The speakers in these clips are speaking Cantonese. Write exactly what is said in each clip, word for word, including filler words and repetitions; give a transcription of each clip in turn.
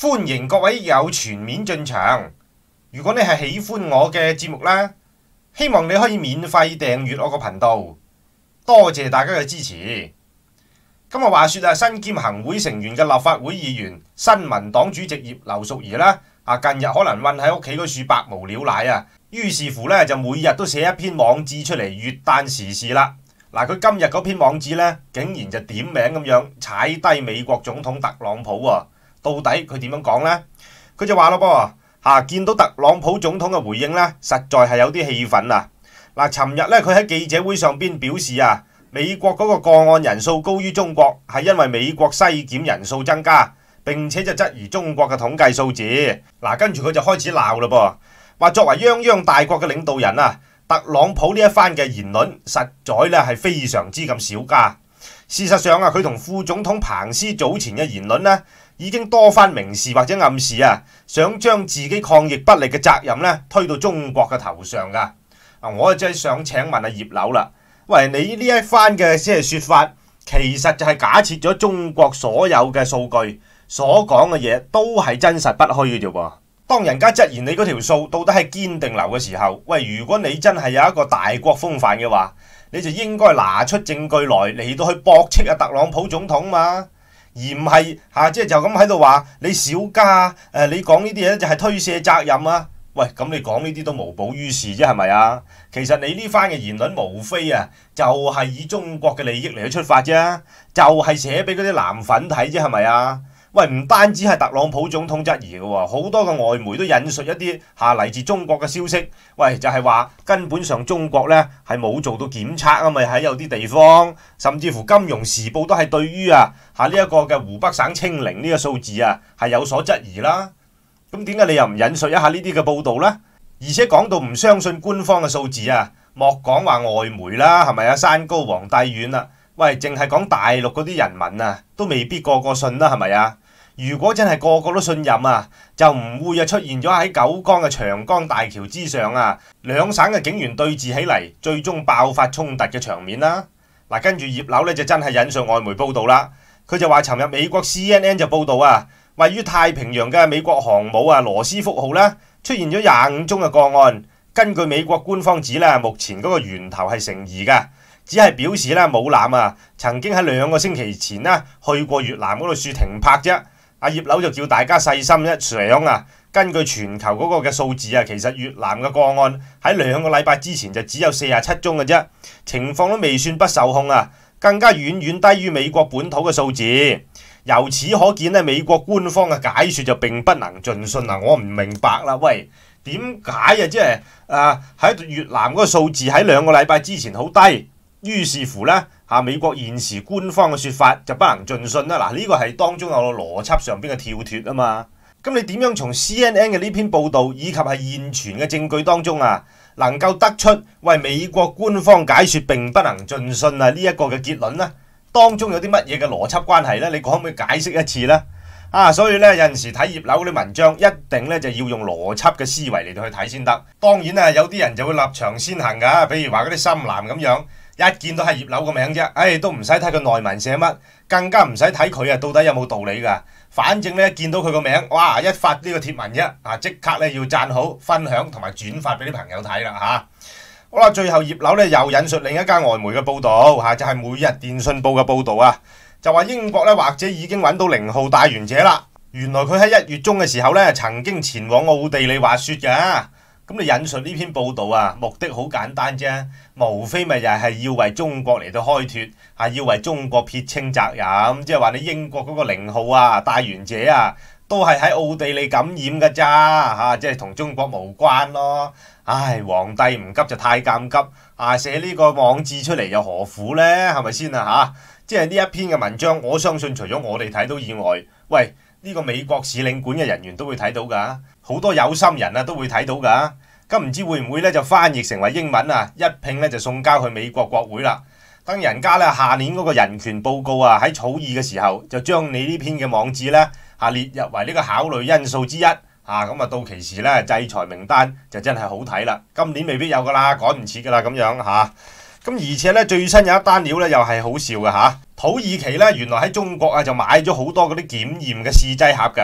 歡迎各位有全面進場。如果你係喜歡我嘅節目啦，希望你可以免費訂閱我個頻道。多謝大家嘅支持。今日話說啊，身兼行會成員嘅立法會議員、新民黨主席葉劉淑儀啦，啊近日可能韞喺屋企嗰處百無聊賴啊，於是乎咧就每日都寫一篇網誌出嚟閱彈時事啦。嗱，佢今日嗰篇網誌咧，竟然就點名咁樣踩低美國總統特朗普喎。到底佢點樣講呢？佢就話咯噃，嚇見到特朗普總統嘅回應咧，實在係有啲氣憤啊！嗱，尋日咧佢喺記者會上邊表示啊，美國嗰個個案人數高於中國，係因為美國篩檢人數增加，並且就質疑中國嘅統計數字。嗱，跟住佢就開始鬧啦噃，話作為泱泱大國嘅領導人啊，特朗普呢一番嘅言論，實在咧係非常之咁少加。事實上啊，佢同副總統彭斯早前嘅言論呢，已經多番明示或者暗示啊，想將自己抗疫不力嘅責任咧推到中國嘅頭上噶。啊，我真係想請問阿葉劉啦，喂，你呢一番嘅即係說法，其實就係假設咗中國所有嘅數據所講嘅嘢都係真實不虛嘅啫噃。當人家質疑你嗰條數到底係堅定流嘅時候，喂，如果你真係有一個大國風範嘅話，你就應該拿出證據來嚟到去駁斥啊特朗普總統嘛，而唔係嚇即係就咁喺度話你少加誒、呃，你講呢啲嘢就係推卸責任啊！喂，咁你講呢啲都無補於事啫，係咪啊？其實你呢番嘅言論無非啊，就係、是、以中國嘅利益嚟去出發啫，就係、是、寫俾嗰啲藍粉睇啫，係咪啊？喂，唔單止係特朗普總統質疑嘅喎，好多嘅外媒都引述一啲嚇嚟自中國嘅消息。喂，就係、是、話根本上中國咧係冇做到檢測啊，咪喺有啲地方，甚至乎《金融時報》都係對於啊嚇呢一個嘅湖北省清零呢個數字啊係有所質疑啦。咁點解你又唔引述一下呢啲嘅報導呢？而且講到唔相信官方嘅數字啊，莫講話外媒啦，係咪啊？山高皇帝遠啦，喂，淨係講大陸嗰啲人民啊，都未必個個信啦，係咪啊？如果真係個個都信任啊，就唔會啊出現咗喺九江嘅長江大橋之上啊，兩省嘅警員對峙起嚟，最終爆發衝突嘅場面啦。嗱，跟住葉劉咧就真係引述外媒報導啦，佢就話尋日美國 C N N 就報導啊，位於太平洋嘅美國航母啊羅斯福號咧出現咗廿五宗嘅個案。根據美國官方指咧，目前嗰個源頭係成疑嘅，只係表示咧母艦啊曾經喺兩個星期前呢去過越南嗰度駐停泊啫。阿葉劉就叫大家細心一想啊，根據全球嗰個嘅數字啊，其實越南嘅個案喺兩個禮拜之前就只有四十七宗嘅啫，情況都未算不受控啊，更加遠遠低於美國本土嘅數字。由此可見咧，美國官方嘅解說就並不能盡信啊！我唔明白啦，喂，點解啊？即係誒喺越南嗰個數字喺兩個禮拜之前好低，於是乎咧。嚇！美國現時官方嘅説法就不能盡信啦。嗱，呢個係當中有個邏輯上邊嘅跳脱啊嘛。咁你點樣從 C N N 嘅呢篇報導以及係現存嘅證據當中啊，能夠得出為美國官方解説並不能盡信啊呢一個嘅結論呢？當中有啲乜嘢嘅邏輯關係呢？你可唔可以解釋一次呢？啊，所以咧有陣時睇葉劉嗰啲文章，一定咧就要用邏輯嘅思維嚟到去睇先得。當然啊，有啲人就會立場先行㗎，譬如話嗰啲深藍咁樣。一見到係葉劉個名啫，唉，都唔使睇佢內文寫乜，更加唔使睇佢啊到底有冇道理㗎。反正咧見到佢個名，哇！一發呢個貼文啫，啊即刻咧要讚好、分享同埋轉發俾啲朋友睇啦嚇。好啦，最後葉劉咧又引述另一間外媒嘅報導嚇，就係每日電訊報嘅報導啊，就話英國咧或者已經揾到零號帶源者啦。原來佢喺一月中嘅時候咧曾經前往奧地利滑雪㗎。咁你引述呢篇報導啊，目的好簡單啫，無非咪又係要為中國嚟到開脫，係要為中國撇清責任，即係話你英國嗰個零號啊帶源者啊，都係喺奧地利感染㗎咋嚇，即係同中國無關咯。唉，皇帝唔急就太監急啊！寫呢個網誌出嚟又何苦呢？係咪先啊嚇？即係呢一篇嘅文章，我相信除咗我哋睇到以外，喂。呢個美國使領館嘅人員都會睇到㗎，好多有心人啊都會睇到㗎。咁唔知會唔會咧就翻譯成為英文啊，一拼咧就送交去美國國會啦。等人家咧下年嗰個人權報告啊喺草擬嘅時候，就將你呢篇嘅網誌咧嚇列入為呢個考慮因素之一嚇。咁啊到期時咧制裁名單就真係好睇啦。今年未必有㗎啦，趕唔切㗎啦咁樣嚇。咁而且咧最新有一單料咧又係好笑嘅嚇，土耳其咧原來喺中國啊就買咗好多嗰啲檢驗嘅試劑盒㗎。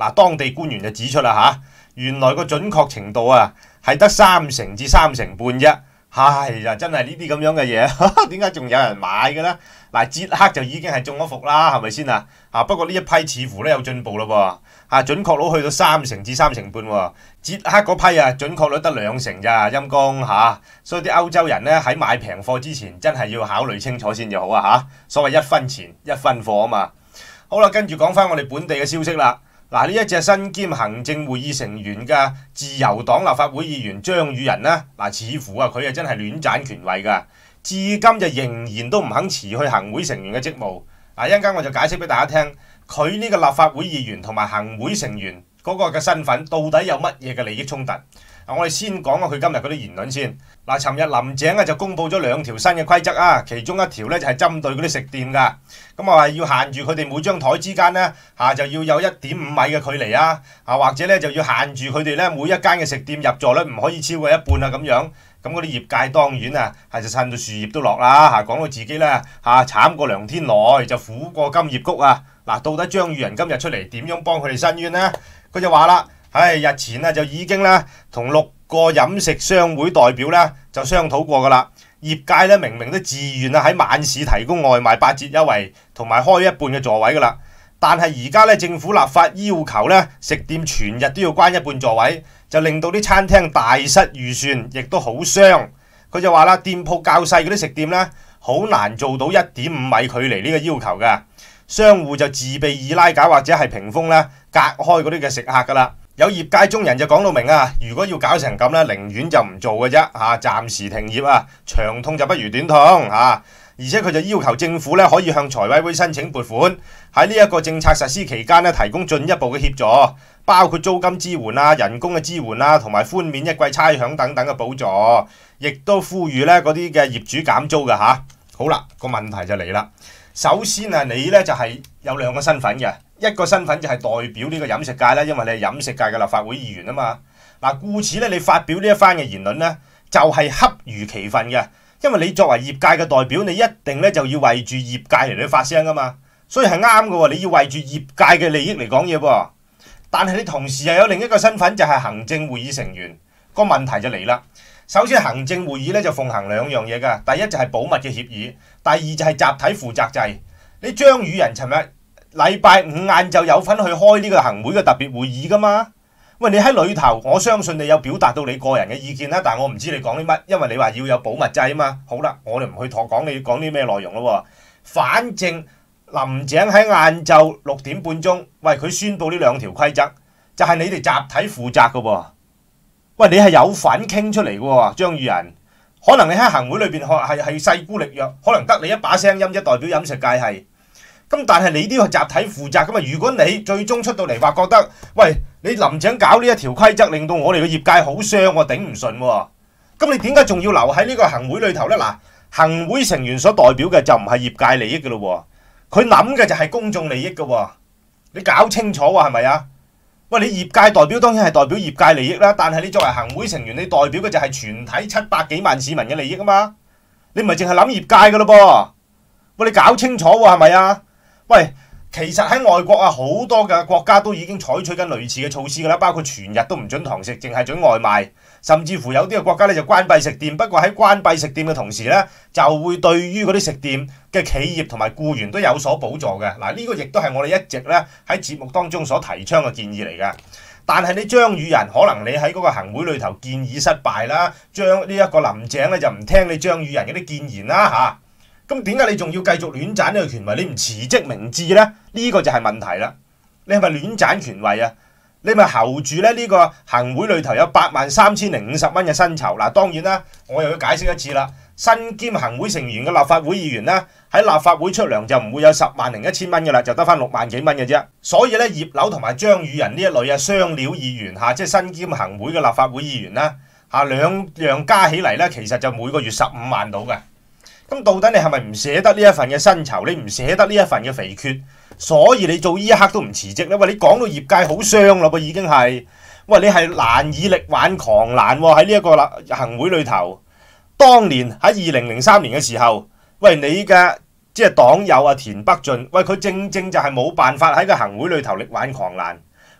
嗱，當地官員就指出啦嚇，原來個準確程度啊係得三成至三成半啫。唉呀，真係呢啲咁樣嘅嘢，點解仲有人買嘅咧？嗱，捷克就已經係中咗伏啦，係咪先啊？啊，不過呢一批似乎咧有進步咯喎，啊，準確率去到三成至三成半喎，捷克嗰批啊準確率得兩成咋，陰公嚇，所以啲歐洲人咧喺買平貨之前真係要考慮清楚先至好啊嚇，所謂一分錢一分貨啊嘛。好啦，跟住講翻我哋本地嘅消息啦。嗱，呢一隻身兼行政會議成員嘅自由黨立法會議員張宇人呢，嗱，似乎啊佢啊真係亂斬權位㗎，至今就仍然都唔肯辭去行會成員嘅職務。嗱，一陣間我就解釋俾大家聽，佢呢個立法會議員同埋行會成員嗰個嘅身份到底有乜嘢嘅利益衝突？嗱，我哋先講下佢今日嗰啲言論先。嗱，尋日林鄭啊就公布咗兩條新嘅規則啊，其中一條咧就係針對嗰啲食店㗎。咁啊話要限住佢哋每張台之間咧嚇就要有一點五米嘅距離啊，啊或者咧就要限住佢哋咧每一間嘅食店入座率唔可以超過一半啊咁樣。咁嗰啲業界當然啊係就襯到樹葉都落啦嚇，講到自己咧嚇慘過梁天來就苦過金葉谷啊。嗱，到底張宇人今日出嚟點樣幫佢哋申冤呢？佢就話啦，唉，日前啊就已經咧同六個飲食商會代表咧就商討過㗎啦。業界咧明明都自願啊喺晚市提供外賣八折優惠，同埋開一半嘅座位㗎啦。但係而家咧政府立法要求咧食店全日都要關一半座位，就令到啲餐廳大失預算，亦都好傷。佢就話啦，店鋪較細嗰啲食店咧好難做到一點五米距離呢個要求㗎。商戶就自備易拉架或者係屏風咧隔開嗰啲嘅食客㗎啦。有業界中人就講到明啊，如果要搞成咁咧，寧願就唔做嘅啫嚇，暫時停業啊，長痛就不如短痛嚇、啊。而且佢就要求政府咧可以向財委會申請撥款，喺呢一個政策實施期間咧提供進一步嘅協助，包括租金支援啊、人工嘅支援啊，同埋寬免一季差餉等等嘅補助，亦都呼籲咧嗰啲嘅業主減租嘅嚇、啊。好啦，個問題就嚟啦。首先啊，你咧就係、是、有兩個身份嘅，一個身份就係代表呢個飲食界啦，因為你係飲食界嘅立法會議員啊嘛。嗱，故此咧，你發表呢一番嘅言論咧，就係、是、恰如其分嘅，因為你作為業界嘅代表，你一定咧就要為住業界嚟到發聲啊嘛，所以係啱嘅喎，你要為住業界嘅利益嚟講嘢噃。但係你同時又有另一個身份，就係、是、行政會議成員，個問題就嚟啦。首先行政會議咧就奉行兩樣嘢㗎，第一就係保密嘅協議，第二就係集體負責制。你張宇人尋日禮拜五晏晝有份去開呢個行會嘅特別會議㗎嘛？喂，你喺裏頭，我相信你有表達到你個人嘅意見啦，但係我唔知你講啲乜，因為你話要有保密制啊嘛。好啦，我哋唔去講你講啲咩內容咯。反正林鄭喺晏晝六點半鐘，喂，佢宣布呢兩條規則，就係、是、你哋集體負責㗎喎。喂，你係有份傾出嚟嘅喎，張宇人。可能你喺行會裏邊係係勢孤力弱，可能得你一把聲音啫，代表飲食界係。咁但係你都要集體負責㗎嘛。如果你最終出到嚟話覺得，喂，你林鄭搞呢一條規則，令到我哋嘅業界好傷，我頂唔順喎。咁你點解仲要留喺呢個行會裏頭呢？嗱，行會成員所代表嘅就唔係業界利益嘅咯喎，佢諗嘅就係公眾利益嘅喎。你搞清楚喎，係咪啊？喂，你業界代表當然係代表業界利益啦，但係你作為行會成員，你代表嘅就係全體七百幾萬市民嘅利益啊嘛，你唔係淨係諗業界噶咯噃。喂，你搞清楚喎，係咪啊？喂，其實喺外國啊，好多嘅國家都已經採取緊類似嘅措施噶啦，包括全日都唔准堂食，淨係准外賣，甚至乎有啲嘅國家咧就關閉食店。不過喺關閉食店嘅同時咧，就會對於嗰啲食店嘅企業同埋僱員都有所補助嘅。嗱，呢個亦都係我哋一直咧喺節目當中所提倡嘅建議嚟嘅。但係你張宇人，可能你喺嗰個行會裏頭建議失敗啦，將呢一個林鄭咧就唔聽你張宇人嗰啲建言啦嚇。咁點解你仲要繼續亂斬呢個權位？你唔辭職明志呢？呢、這個就係問題啦。你係咪亂斬權位啊？你咪候住咧？呢、這個行會裏頭有八萬三千零五十蚊嘅薪酬。嗱，當然啦，我又要解釋一次啦。身兼行會成員嘅立法會議員呢，喺立法會出糧就唔會有十萬零一千蚊嘅啦，就得翻六萬幾蚊嘅啫。所以咧，葉劉同埋張宇人呢一類啊雙料議員嚇，即係身兼行會嘅立法會議員啦嚇，兩樣加起嚟咧，其實就每個月十五萬到嘅。咁到底你係咪唔捨得呢一份嘅薪酬？你唔捨得呢一份嘅肥缺，所以你做呢一刻都唔辭職咧？喂，你講到業界好傷咯噃，已經係，喂，你係難以力挽狂瀾喎，喺呢一個行會裏頭。當年喺二零零三年嘅時候，喂，你嘅即係黨友啊田北俊，喂，佢正正就係冇辦法喺個行會裏頭力挽狂瀾，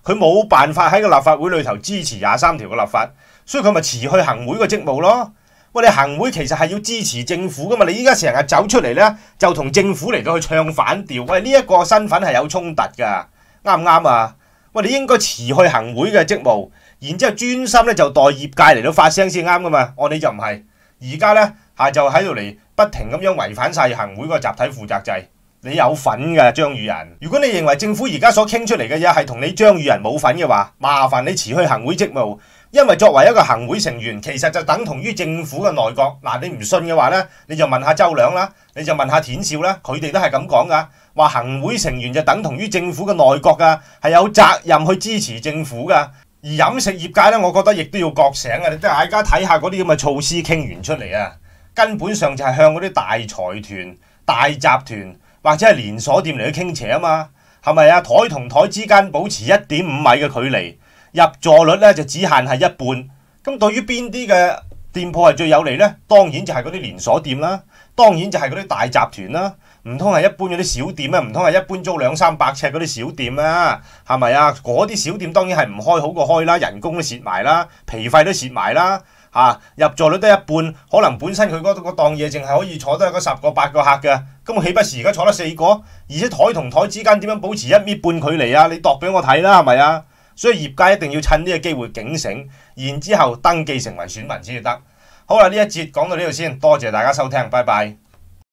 佢冇辦法喺個立法會裏頭支持廿三條嘅立法，所以佢咪辭去行會嘅職務咯。喂，你行會其實係要支持政府噶嘛？你依家成日走出嚟呢，就同政府嚟到去唱反調。喂，呢一個身份係有衝突噶，啱唔啱啊？喂，你應該辭去行會嘅職務，然之後專心咧就代業界嚟到發聲先啱噶嘛。我哋就唔係，而家呢，嚇就喺度嚟不停咁樣違反晒行會個集體負責制。你有份㗎，張宇人。如果你認為政府而家所傾出嚟嘅嘢係同你張宇人冇份嘅話，麻煩你辭去行會職務。因為作為一個行會成員，其實就等同於政府嘅內閣。嗱，你唔信嘅話呢，你就問下周梁啦，你就問下田少啦，佢哋都係咁講噶，話行會成員就等同於政府嘅內閣噶，係有責任去支持政府噶。而飲食業界呢，我覺得亦都要覺醒啊！你即係大家睇下嗰啲咁嘅措施傾完出嚟啊，根本上就係向嗰啲大財團、大集團或者係連鎖店嚟去傾斜啊嘛，係咪啊？台同台之間保持一點五米嘅距離。入座率咧就只限係一半，咁對於邊啲嘅店鋪係最有利呢？當然就係嗰啲連鎖店啦，當然就係嗰啲大集團啦，唔通係一般嗰啲小店啊？唔通係一般租兩三百尺嗰啲小店啊？係咪啊？嗰啲小店當然係唔開好過開啦，人工都蝕埋啦，皮費都蝕埋啦，嚇、啊、入座率得一半，可能本身佢嗰個檔嘢淨係可以坐得嗰十個八個客嘅，咁豈不是而家坐得四個？而且台同台之間點樣保持一米半距離啊？你度俾我睇啦，係咪啊？所以業界一定要趁呢個機會警醒，然之後登記成為選民先至得。好啦，呢一節講到呢度先，多謝大家收聽，拜拜。